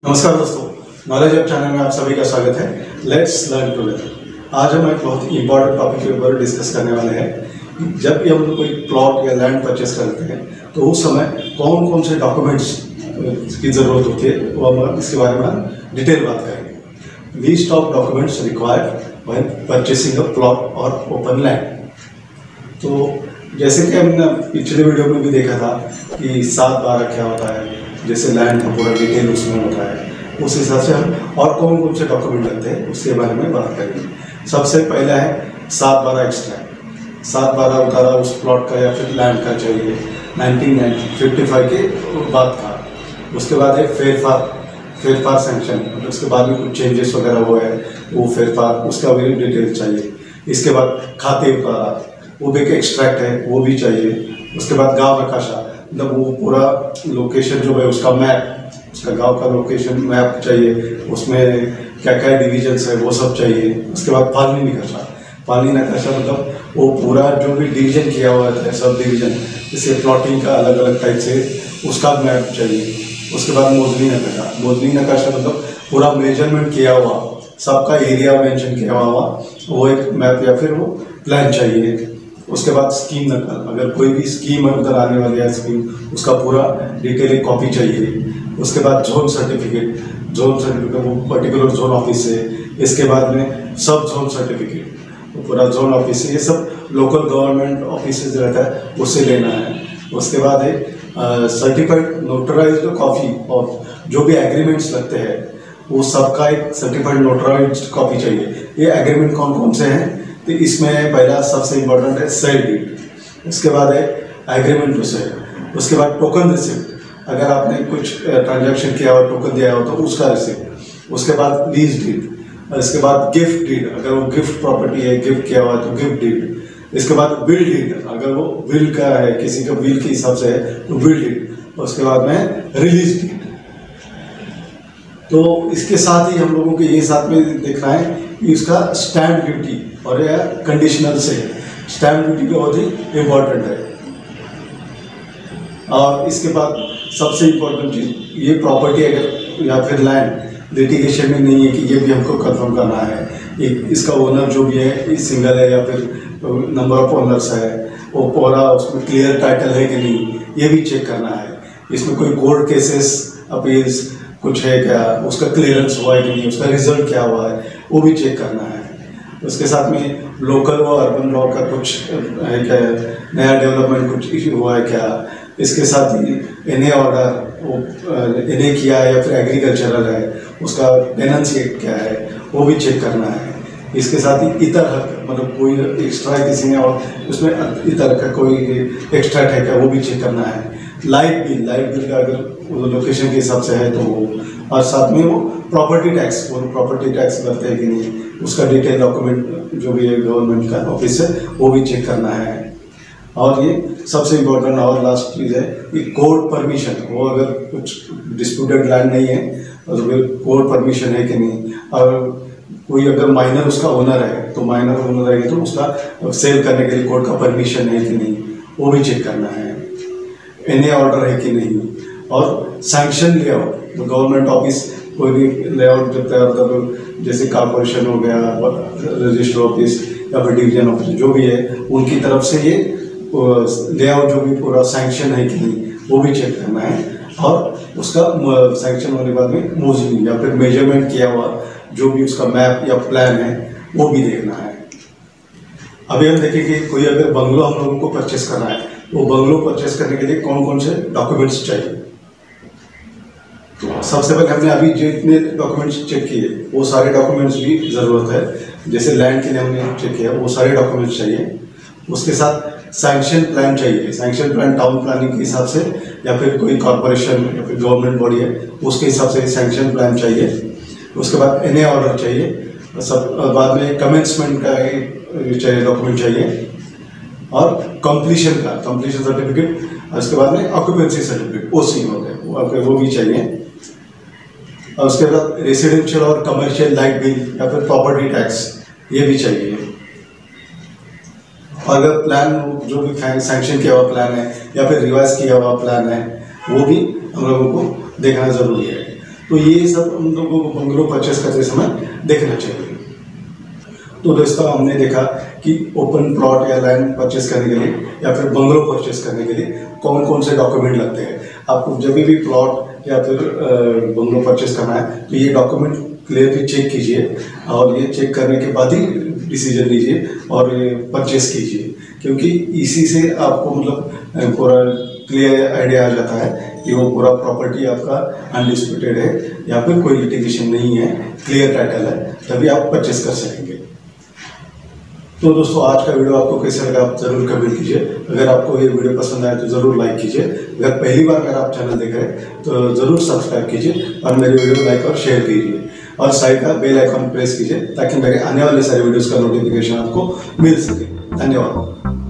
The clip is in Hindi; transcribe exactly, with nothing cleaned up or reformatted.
नमस्कार दोस्तों, नॉलेज ऐप चैनल में आप सभी का स्वागत है। Let's learn together. आज हम एक बहुत ही इंपॉर्टेंट टॉपिक के ऊपर डिस्कस करने वाले हैं। जब भी हम कोई प्लॉट या लैंड परचेस करते हैं तो उस समय कौन कौन से डॉक्यूमेंट्स की ज़रूरत होती है वो हम इसके बारे में डिटेल बात करेंगे। List of documents required when purchasing a plot और ओपन लैंड। तो जैसे कि हमने पिछले वीडियो में भी देखा था कि सात बारह क्या होता है, जैसे लैंड का पूरा डिटेल उसमें होता है, उस हिसाब से हम और कौन कौन से डॉक्यूमेंट लगते हैं उसके बारे में बात करेंगे। सबसे पहला है सात बारह एक्सट्रैक्ट। सात बारह उतारा उस प्लॉट का या फिर लैंड का चाहिए नाइनटीन फिफ्टी फाइव के बाद का। उसके बाद है फेर फार फेर फार सैंक्शन, मतलब उसके बाद में कुछ चेंजेस वगैरह हुए हैं वो फेर फार, उसका भी डिटेल चाहिए। इसके बाद खाते उतारा, वो भी एक एक्सट्रैक्ट है, वो भी चाहिए। उसके बाद गाँव नकाशा, मतलब वो पूरा लोकेशन जो है उसका मैप, उसका गांव का लोकेशन मैप चाहिए, उसमें क्या क्या डिविजन्स है वो सब चाहिए। उसके बाद पानी नकाशा। पानी नकाशा मतलब वो पूरा जो भी डिवीजन किया हुआ है, सब डिवीजन, जैसे प्लॉटिंग का अलग अलग टाइप से उसका मैप चाहिए। उसके बाद मोजनी नकाशा। मोजनी नकाशा मतलब पूरा मेजरमेंट किया हुआ, सबका एरिया मेंशन किया हुआ वो एक मैप या फिर वो प्लान चाहिए। उसके बाद स्कीम नकल, अगर कोई भी स्कीम उधर आने वाली है स्कीम, उसका पूरा डिटेल एक कॉपी चाहिए। उसके बाद जोन सर्टिफिकेट, जोन सर्टिफिकेट वो पर्टिकुलर जोन ऑफिस से। इसके बाद में सब जोन सर्टिफिकेट, वो पूरा जोन ऑफिस से, ये सब लोकल गवर्नमेंट ऑफिस से रहता है उससे लेना है। उसके बाद है सर्टिफाइड नोटराइज्ड कॉपी और जो भी एग्रीमेंट्स लगते हैं वो सबका एक सर्टिफाइड नोटराइज्ड कॉपी चाहिए। ये एग्रीमेंट कौन कौन से हैं तो इसमें पहला सबसे इम्पोर्टेंट है सेल डीड। उसके बाद है एग्रीमेंट टू सेल। उसके बाद टोकन रिसिप्ट, अगर आपने कुछ ट्रांजैक्शन किया हो, टोकन दिया हो तो उसका रिसिप्ट। उसके बाद लीज डीड। इसके बाद गिफ्ट डीड, अगर वो गिफ्ट प्रॉपर्टी है, गिफ्ट किया हुआ है तो गिफ्ट डीड। इसके बाद विल डीड, अगर वो विल का है, किसी का विल के हिसाब से है तो विल डीड। उसके बाद में रिलीज डीड। तो इसके साथ ही हम लोगों को ये साथ में देखना है कि उसका स्टैंप ड्यूटी और या कंडीशनल से। स्टैंप ड्यूटी बहुत ही इम्पोर्टेंट है। और इसके बाद सबसे इम्पोर्टेंट चीज, ये प्रॉपर्टी अगर या फिर लैंड लिटिगेशन में नहीं है कि ये भी हमको कंफर्म करना है, एक इसका ओनर जो भी है सिंगल है या फिर नंबर ऑफ ओनर्स है, वो पूरा उसमें क्लियर टाइटल है कि नहीं, ये भी चेक करना है। इसमें कोई कोर्ट केसेस अपील्स कुछ है क्या, उसका क्लियरेंस हुआ है कि नहीं, उसका रिजल्ट क्या हुआ है वो भी चेक करना है। उसके साथ में लोकल व अर्बन लॉ का कुछ है क्या, नया डेवलपमेंट कुछ इशू हुआ है क्या। इसके साथ ही एन ए ऑर्डर, वो एन ए किया है या फिर एग्रीकल्चरल है, उसका टेनेंसी क्या है वो भी चेक करना है। इसके साथ ही इतर हक, मतलब कोई एक्स्ट्रा किसी ने और उसमें इतर का कोई एक्स्ट्रा है क्या वो भी चेक करना है। लाइट बिल, लाइट बिल का अगर लोकेशन के हिसाब से है तो वो, और साथ में वो प्रॉपर्टी टैक्स, वो प्रॉपर्टी टैक्स करते हैं कि नहीं, उसका डिटेल डॉक्यूमेंट जो भी है गवर्नमेंट का ऑफिस है वो भी चेक करना है। और ये सबसे इम्पोर्टेंट और लास्ट चीज़ है कि कोर्ट परमिशन, वो अगर कुछ डिस्प्यूटेड लैंड नहीं है तो फिर कोर्ट परमिशन है कि नहीं। और कोई अगर माइनर उसका ओनर है तो माइनर ओनर है तो उसका सेल करने के लिए कोर्ट का परमिशन है कि नहीं वो भी चेक करना है। एन ए ऑर्डर है कि नहीं। और सैंक्शन लेआउट, तो गवर्नमेंट ऑफिस कोई भी लेआउट जब तैयार कर, जैसे कॉर्पोरेशन हो गया, रजिस्टर ऑफिस या फिर डिवीजन ऑफिस जो भी है, उनकी तरफ से ये लेआउट जो भी पूरा सैंक्शन है कि नहीं वो भी चेक करना है। और उसका सैंक्शन होने के बाद में मोजनी या फिर मेजरमेंट किया हुआ जो भी उसका मैप या प्लान है वो भी देखना है। अभी हम देखेंगे कोई अगर बंगलो हम लोगों को परचेस करना है तो बंगलो परचेस करने के लिए कौन कौन से डॉक्यूमेंट्स चाहिए। तो सबसे पहले हमने अभी जितने डॉक्यूमेंट्स चेक किए वो सारे डॉक्यूमेंट्स की ज़रूरत है। जैसे लैंड के लिए हमने चेक किया वो सारे डॉक्यूमेंट्स चाहिए। उसके साथ सैंक्शन प्लान चाहिए। सैंक्शन प्लान टाउन प्लानिंग के हिसाब से या फिर कोई कॉर्पोरेशन या फिर गवर्नमेंट बॉडी है उसके हिसाब से सैंक्शन प्लान चाहिए। उसके बाद एन ए ऑर्डर चाहिए। सब बाद में कमेंसमेंट का चाहिए डॉक्यूमेंट चाहिए। और कंप्लीशन का कंप्लीशन सर्टिफिकेट। उसके बाद में ऑक्यूपेंसी सर्टिफिकेट, ओ सी होते हैं, वो भी चाहिए। और उसके बाद रेसिडेंशियल और कमर्शियल लाइट बिल या फिर प्रॉपर्टी टैक्स ये भी चाहिए। और अगर प्लान जो भी सैंक्शन किया हुआ प्लान है या फिर रिवाइज किया हुआ प्लान है वो भी हम लोगों को देखना ज़रूरी है। तो ये सब हम लोगों को बंगलो परचेस करते समय देखना चाहिए। तो दोस्तों हमने देखा कि ओपन प्लॉट या लैंड परचेस करने के लिए या फिर बंगलो परचेस करने के लिए कौन कौन से डॉक्यूमेंट लगते हैं। आपको जब भी प्लॉट या फिर बंगलो परचेस करना है तो ये डॉक्यूमेंट क्लियरली चेक कीजिए और ये चेक करने के बाद ही डिसीजन लीजिए और परचेस कीजिए, क्योंकि इसी से आपको मतलब पूरा क्लियर आइडिया आ जाता है कि वो पूरा प्रॉपर्टी आपका अनडिस्प्यूटेड है या फिर कोई लिटिगेशन नहीं है, क्लियर टाइटल है, तभी आप परचेस कर सकेंगे। तो दोस्तों आज का वीडियो आपको कैसा लगा आप जरूर कमेंट कीजिए। अगर आपको ये वीडियो पसंद आए तो जरूर लाइक कीजिए। अगर पहली बार अगर आप चैनल देख रहे हैं तो जरूर सब्सक्राइब कीजिए और मेरे वीडियो लाइक और शेयर कीजिए और साइड का बेल आइकॉन प्रेस कीजिए ताकि मेरे आने वाले सारे वीडियोस का नोटिफिकेशन आपको मिल सके। धन्यवाद।